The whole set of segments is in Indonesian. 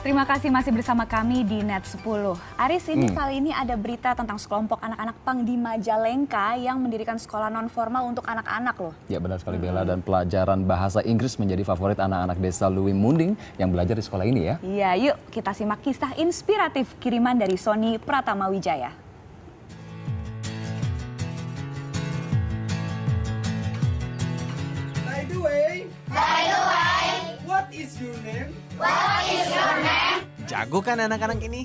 Terima kasih masih bersama kami di Net 10. Aris, kali ini ada berita tentang sekelompok anak-anak pang di Majalengka yang mendirikan sekolah non-formal untuk anak-anak loh. Ya benar sekali Bella, dan pelajaran bahasa Inggris menjadi favorit anak-anak desa Lui Munding yang belajar di sekolah ini ya. Iya, yuk kita simak kisah inspiratif kiriman dari Sony Pratama Wijaya. By the way, what is your name? Jago kan anak-anak ini?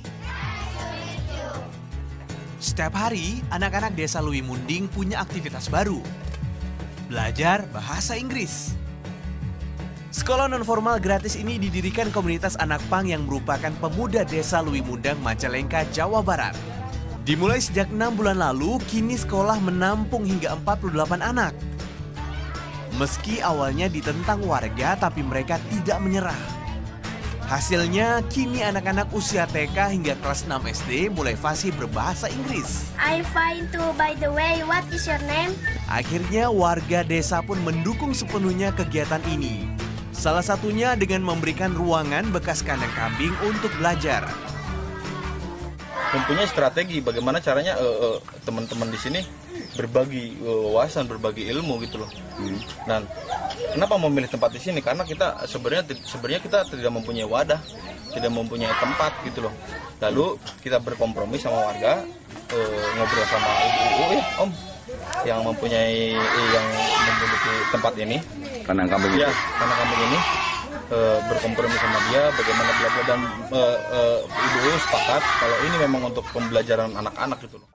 Setiap hari, anak-anak desa Lui Munding punya aktivitas baru. Belajar bahasa Inggris. Sekolah non-formal gratis ini didirikan komunitas anak pang yang merupakan pemuda desa Lui Mundang, Majalengka, Jawa Barat. Dimulai sejak 6 bulan lalu, kini sekolah menampung hingga 48 anak. Meski awalnya ditentang warga, tapi mereka tidak menyerah. Hasilnya, kini anak-anak usia TK hingga kelas 6 SD mulai fasih berbahasa Inggris. I find to by the way, what is your name? Akhirnya warga desa pun mendukung sepenuhnya kegiatan ini. Salah satunya dengan memberikan ruangan bekas kandang kambing untuk belajar. Mempunyai strategi bagaimana caranya teman-teman di sini berbagi wawasan, berbagi ilmu gitu loh. Dan kenapa memilih tempat di sini? Karena kita sebenarnya kita tidak mempunyai wadah, tidak mempunyai tempat gitu loh. Lalu kita berkompromi sama warga, ngobrol sama ibu-ibu ya, Om, yang mempunyai yang memiliki tempat ini. Kandang kambing ya, kandang kambing ini. Berkompromi sama dia bagaimana belajar, dan ibu sepakat kalau ini memang untuk pembelajaran anak-anak gitu loh.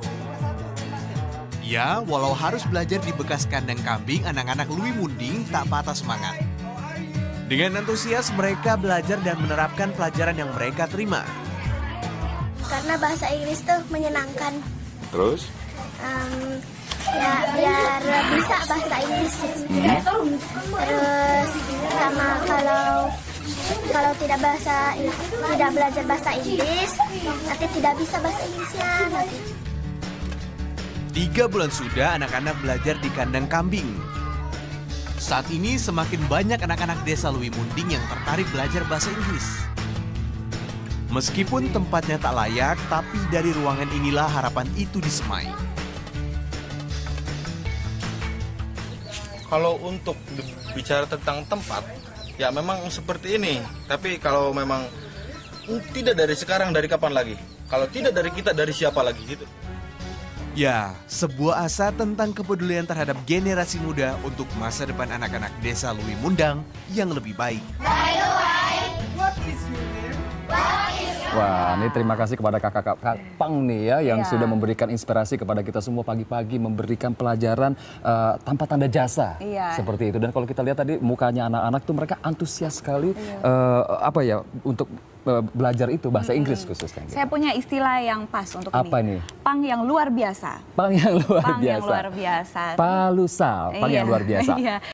Ya, walau harus belajar di bekas kandang kambing, anak-anak Lui Munding tak patah semangat. Dengan antusias mereka belajar dan menerapkan pelajaran yang mereka terima. Karena bahasa Inggris tuh menyenangkan. Terus? Ya biar bisa bahasa Inggris. Terus sama kalau tidak belajar bahasa Inggris, nanti tidak bisa bahasa Inggrisnya nanti. 3 bulan sudah anak-anak belajar di kandang kambing. Saat ini semakin banyak anak-anak desa Lui Munding yang tertarik belajar bahasa Inggris. Meskipun tempatnya tak layak, tapi dari ruangan inilah harapan itu disemai. Kalau untuk bicara tentang tempat, ya memang seperti ini. Tapi kalau memang tidak dari sekarang, dari kapan lagi? Kalau tidak dari kita, dari siapa lagi gitu? Ya, sebuah asa tentang kepedulian terhadap generasi muda untuk masa depan anak-anak desa Lui Mundang yang lebih baik. What is your name? Wah, ini terima kasih kepada kakak-kakak pang nih ya yang sudah memberikan inspirasi kepada kita semua pagi-pagi, memberikan pelajaran tanpa tanda jasa seperti itu. Dan kalau kita lihat tadi mukanya anak-anak tuh mereka antusias sekali untuk belajar itu bahasa Inggris khususnya. Gitu. Saya punya istilah yang pas untuk apa ini. Nih? Pang yang luar biasa. Pang yang luar Pang biasa. yang luar biasa. Palusal, pang yang luar biasa.